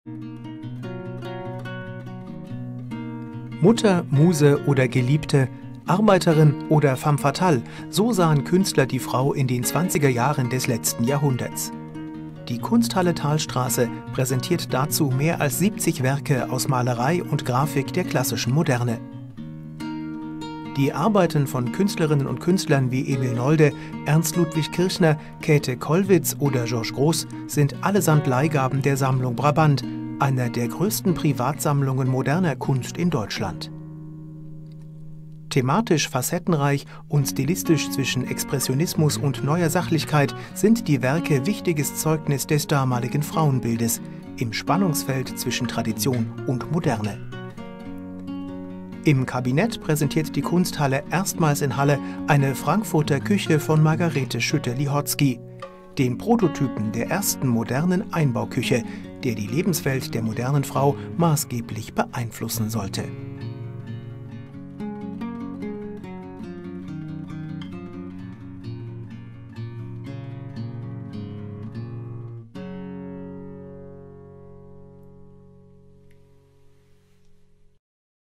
Mutter, Muse oder Geliebte, Arbeiterin oder femme fatale, so sahen Künstler die Frau in den 20er Jahren des letzten Jahrhunderts. Die Kunsthalle Thalstraße präsentiert dazu mehr als 70 Werke aus Malerei und Grafik der klassischen Moderne. Die Arbeiten von Künstlerinnen und Künstlern wie Emil Nolde, Ernst Ludwig Kirchner, Käthe Kollwitz oder Georges Grosz sind allesamt Leihgaben der Sammlung Brabant, einer der größten Privatsammlungen moderner Kunst in Deutschland. Thematisch facettenreich und stilistisch zwischen Expressionismus und neuer Sachlichkeit sind die Werke wichtiges Zeugnis des damaligen Frauenbildes im Spannungsfeld zwischen Tradition und Moderne. Im Kabinett präsentiert die Kunsthalle erstmals in Halle eine Frankfurter Küche von Margarete Schütte-Lihotzky, den Prototypen der ersten modernen Einbauküche, der die Lebenswelt der modernen Frau maßgeblich beeinflussen sollte.